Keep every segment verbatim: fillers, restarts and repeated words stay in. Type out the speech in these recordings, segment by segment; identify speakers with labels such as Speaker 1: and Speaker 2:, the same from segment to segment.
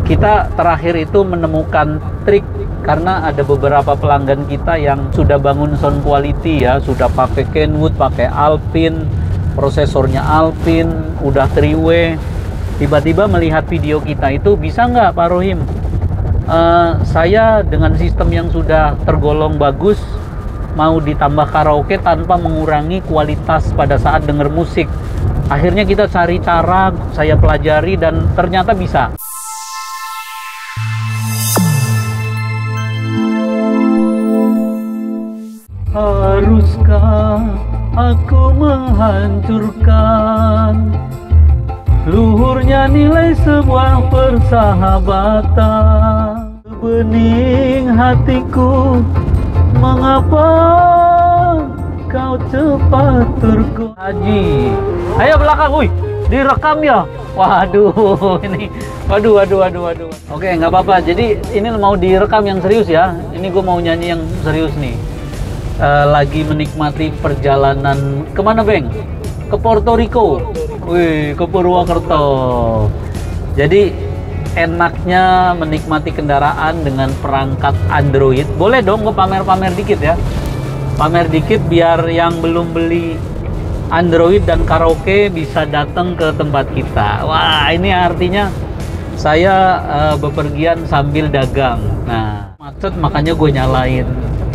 Speaker 1: Kita terakhir itu menemukan trik karena ada beberapa pelanggan kita yang sudah bangun sound quality ya, sudah pakai Kenwood, pakai Alpine, prosesornya Alpine, udah three way. Tiba-tiba melihat video kita itu, bisa nggak Pak Rohim? Uh, saya dengan sistem yang sudah tergolong bagus mau ditambah karaoke tanpa mengurangi kualitas pada saat denger musik. Akhirnya kita cari cara, saya pelajari dan ternyata bisa. Haruskah aku menghancurkan luhurnya nilai sebuah persahabatan? Bening hatiku, mengapa kau cepat tergoda? Haji, ayo belakang, wih, direkam ya. Waduh, ini, waduh, waduh, waduh, waduh. Oke, nggak apa-apa. Jadi ini mau direkam yang serius ya. Ini gue mau nyanyi yang serius nih. Uh, lagi menikmati perjalanan kemana, Beng? Ke Puerto Rico. Wih, ke Purwokerto. Jadi enaknya menikmati kendaraan dengan perangkat Android. Boleh dong gue pamer-pamer dikit ya. Pamer dikit biar yang belum beli Android dan karaoke bisa datang ke tempat kita. Wah, ini artinya saya uh, bepergian sambil dagang. Nah, macet makanya gue nyalain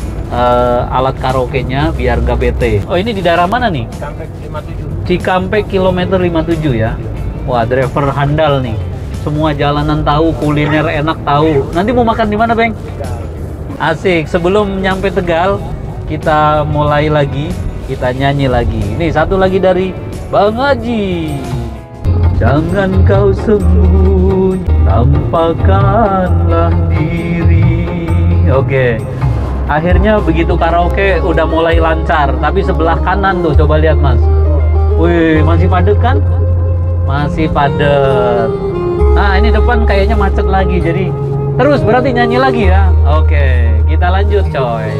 Speaker 1: Uh, alat karaoke-nya biar gak bete. Oh, ini di daerah mana nih?
Speaker 2: Cikampek lima puluh tujuh.
Speaker 1: Cikampek kilometer lima puluh tujuh ya. Wah, driver handal nih. Semua jalanan tahu, kuliner enak tahu. Nanti mau makan di mana, Beng? Asik. Sebelum nyampe Tegal, kita mulai lagi, kita nyanyi lagi. Ini satu lagi dari Bang Haji. Jangan kau sembunyi, tampakkanlah diri. Oke. Akhirnya begitu karaoke udah mulai lancar, tapi sebelah kanan tuh coba lihat Mas. Wih, masih padet kan? Masih padet. Nah, ini depan kayaknya macet lagi, jadi terus berarti nyanyi lagi ya. Oke, kita lanjut coy.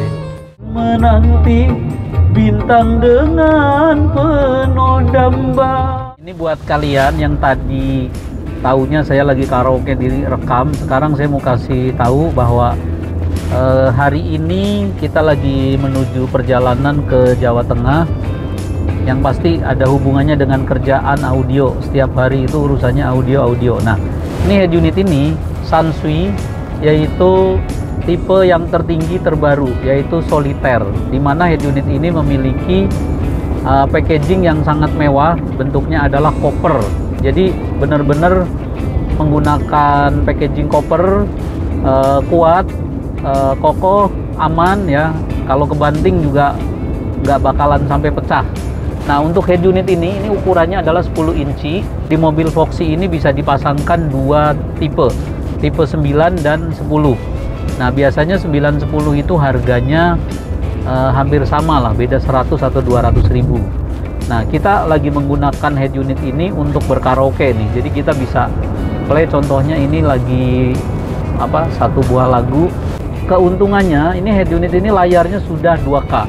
Speaker 1: Menanti bintang dengan penuh damba. Ini buat kalian yang tadi taunya saya lagi karaoke direkam, sekarang saya mau kasih tahu bahwa Uh, hari ini kita lagi menuju perjalanan ke Jawa Tengah yang pasti ada hubungannya dengan kerjaan audio. Setiap hari itu urusannya audio-audio. Nah, ini head unit ini Sansui, yaitu tipe yang tertinggi terbaru, yaitu solitaire, dimana head unit ini memiliki uh, packaging yang sangat mewah. Bentuknya adalah copper, jadi benar-benar menggunakan packaging copper, uh, kuat, Uh, kokoh, aman ya. Kalau kebanting juga nggak bakalan sampai pecah. Nah, untuk head unit ini, ini ukurannya adalah sepuluh inci. Di mobil Voxy ini bisa dipasangkan dua tipe, tipe sembilan dan sepuluh. Nah, biasanya sembilan sepuluh itu harganya uh, hampir sama lah, beda seratus atau dua ratus ribu. Nah, kita lagi menggunakan head unit ini untuk berkaraoke nih. Jadi kita bisa play, contohnya ini lagi apa, satu buah lagu. Keuntungannya ini head unit ini layarnya sudah dua K,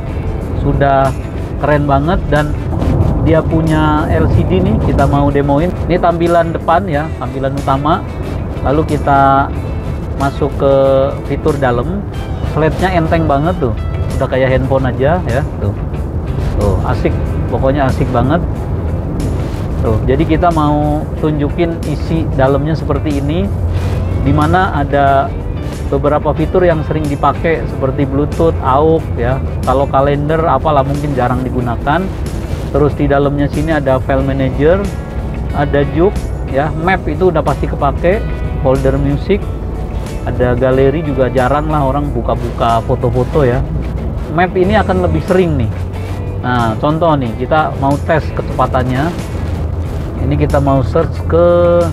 Speaker 1: sudah keren banget, dan dia punya L C D nih. Kita mau demoin. Ini tampilan depan ya, tampilan utama. Lalu kita masuk ke fitur dalam. Slide-nya enteng banget tuh, udah kayak handphone aja ya. Tuh, tuh asik, pokoknya asik banget. Tuh, jadi kita mau tunjukin isi dalamnya seperti ini, dimana ada beberapa fitur yang sering dipakai seperti Bluetooth, A U X ya. Kalau kalender apalah mungkin jarang digunakan. Terus di dalamnya sini ada file manager, ada juk ya, map itu udah pasti kepake, folder music, ada galeri juga jarang lah orang buka-buka foto-foto ya. Map ini akan lebih sering nih. Nah, contoh nih, kita mau tes kecepatannya. Ini kita mau search ke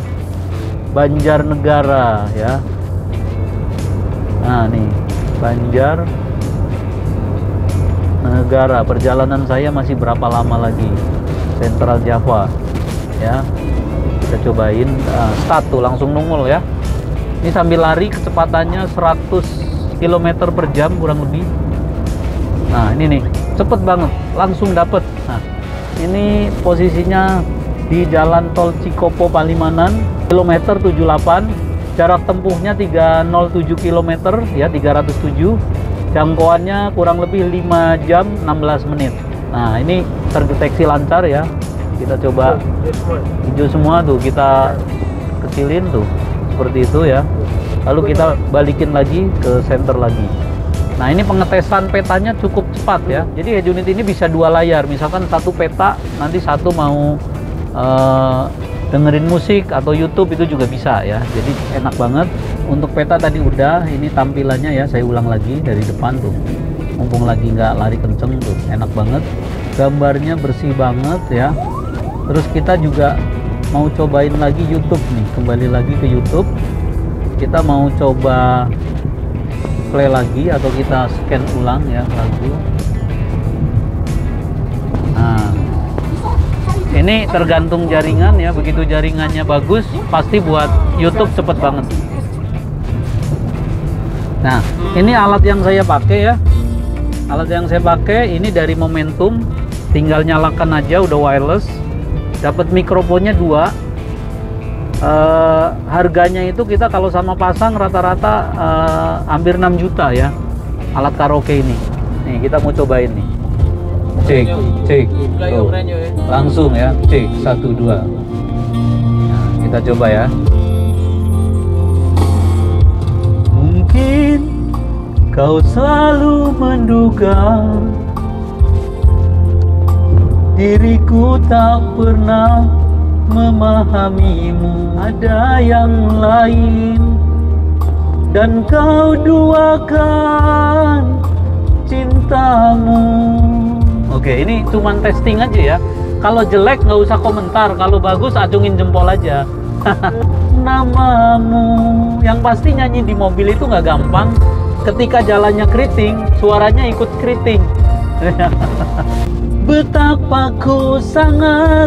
Speaker 1: Banjarnegara ya. Nah nih, Banjar Negara. Perjalanan saya masih berapa lama lagi? Central Java ya. Kita cobain, nah, start tuh langsung nungul ya. Ini sambil lari kecepatannya seratus kilometer per jam kurang lebih. Nah ini nih, cepet banget, langsung dapet. Nah, ini posisinya di Jalan Tol Cikopo Palimanan, kilometer tujuh puluh delapan. Jarak tempuhnya tiga nol tujuh kilometer ya, tiga nol tujuh. Jangkauannya kurang lebih lima jam enam belas menit. Nah, ini terdeteksi lancar ya. Kita coba hijau semua tuh, kita kecilin tuh. Seperti itu ya. Lalu kita balikin lagi ke center lagi. Nah, ini pengetesan petanya cukup cepat ya. Jadi Hedge Unit ini bisa dua layar. Misalkan satu peta, nanti satu mau uh, dengerin musik atau YouTube itu juga bisa ya. Jadi enak banget. Untuk peta tadi udah, ini tampilannya ya, saya ulang lagi dari depan tuh. Mumpung lagi nggak lari kenceng tuh, enak banget. Gambarnya bersih banget ya. Terus kita juga mau cobain lagi YouTube nih, kembali lagi ke YouTube. Kita mau coba play lagi atau kita scan ulang ya lagu. Nah, ini tergantung jaringan ya, begitu jaringannya bagus pasti buat YouTube cepet banget. Nah, ini alat yang saya pakai ya. Alat yang saya pakai ini dari Momentum, tinggal nyalakan aja, udah wireless. Dapat mikrofonnya dua. Uh, harganya itu kita kalau sama pasang rata-rata uh, hampir enam juta ya, alat karaoke ini. Nih kita mau cobain nih. Cek, cek, tuh. Langsung ya, cek, satu, dua. Nah, kita coba ya. Mungkin kau selalu menduga diriku tak pernah memahamimu, ada yang lain dan kau duakan cintamu. Oke, ini cuman testing aja ya. Kalau jelek nggak usah komentar, kalau bagus acungin jempol aja. Namamu, yang pasti nyanyi di mobil itu nggak gampang. Ketika jalannya keriting, suaranya ikut keriting. Betapa ku sangat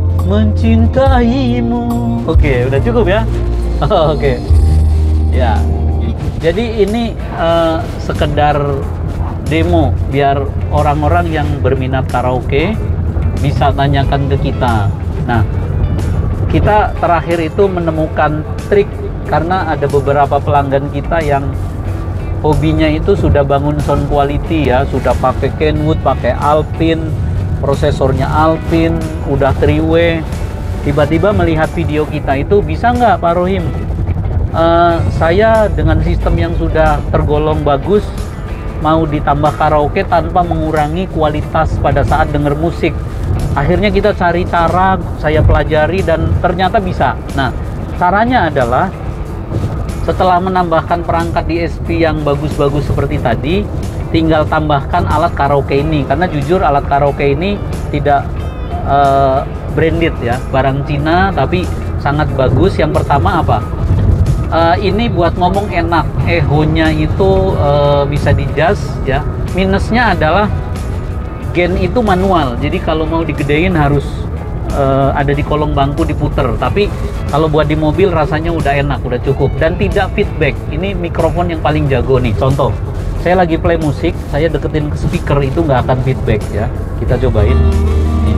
Speaker 1: mencintaimu. Oke, udah cukup ya. Oh, oke. Ya. Jadi ini uh, sekedar demo biar orang-orang yang berminat karaoke bisa tanyakan ke kita. Nah, kita terakhir itu menemukan trik karena ada beberapa pelanggan kita yang hobinya itu sudah bangun sound quality ya, sudah pakai Kenwood, pakai Alpine, prosesornya Alpine, udah three way. Tiba-tiba melihat video kita itu, bisa nggak Pak Rohim? Uh, saya dengan sistem yang sudah tergolong bagus mau ditambah karaoke tanpa mengurangi kualitas pada saat denger musik. Akhirnya kita cari cara, saya pelajari dan ternyata bisa. Nah, caranya adalah setelah menambahkan perangkat D S P yang bagus-bagus seperti tadi, tinggal tambahkan alat karaoke ini. Karena jujur alat karaoke ini tidak uh, branded ya, barang Cina tapi sangat bagus. Yang pertama apa? Uh, ini buat ngomong enak, echo-nya itu uh, bisa di-adjust ya. Minusnya adalah gain itu manual, jadi kalau mau digedein harus uh, ada di kolong bangku diputer. Tapi kalau buat di mobil rasanya udah enak, udah cukup dan tidak feedback. Ini mikrofon yang paling jago nih. Contoh, saya lagi play musik, saya deketin ke speaker itu nggak akan feedback ya. Kita cobain. Nih.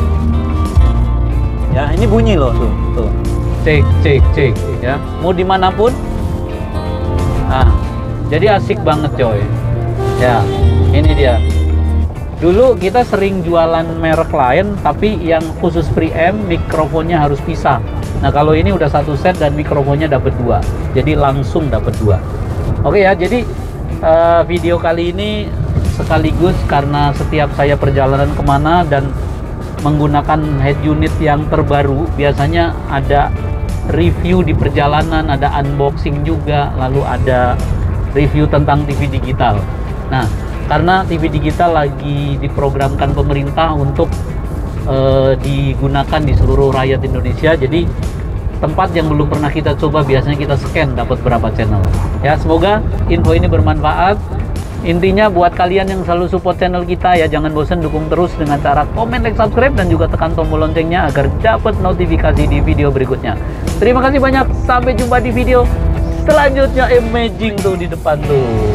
Speaker 1: Ya, ini bunyi loh tuh, tuh. Cek, cek, cek ya. Mau dimanapun. Nah, jadi asik banget coy. Ya, ini dia. Dulu kita sering jualan merek lain, tapi yang khusus preamp mikrofonnya harus pisah. Nah, kalau ini udah satu set dan mikrofonnya dapat dua, jadi langsung dapat dua. Oke ya, jadi uh, video kali ini sekaligus karena setiap saya perjalanan kemana dan menggunakan head unit yang terbaru, biasanya ada review di perjalanan, ada unboxing juga, lalu ada review tentang T V digital. Nah, karena T V digital lagi diprogramkan pemerintah untuk uh, digunakan di seluruh rakyat Indonesia, jadi tempat yang belum pernah kita coba biasanya kita scan dapat berapa channel. Ya, semoga info ini bermanfaat. Intinya buat kalian yang selalu support channel kita ya, jangan bosan dukung terus dengan cara komen, like, subscribe dan juga tekan tombol loncengnya agar dapat notifikasi di video berikutnya. Terima kasih banyak, sampai jumpa di video selanjutnya. Amazing tuh di depan tuh.